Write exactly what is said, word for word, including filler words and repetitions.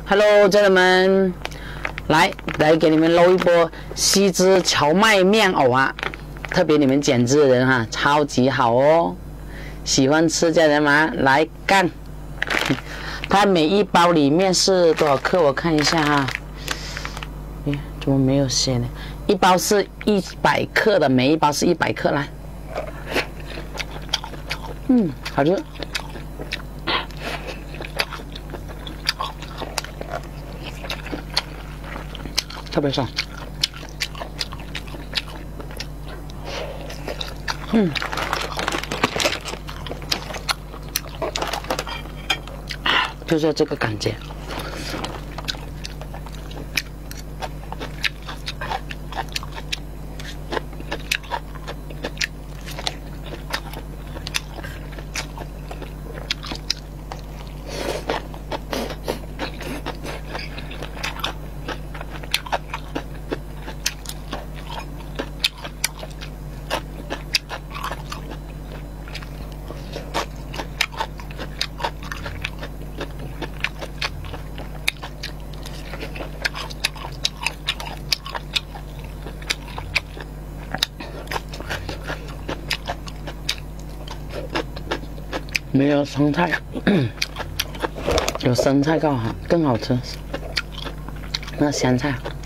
Hello， 家人们，来来给你们搂一波西汁荞麦面藕啊！特别你们减脂的人哈、啊，超级好哦！喜欢吃家人们来干！它每一包里面是多少克？我看一下哈、啊。咦，怎么没有写呢？一包是一百克的，每一包是一百克来。嗯，好吃。 特别爽，嗯，就是这个感觉。没有生菜，有生菜更好，更好吃。那香菜。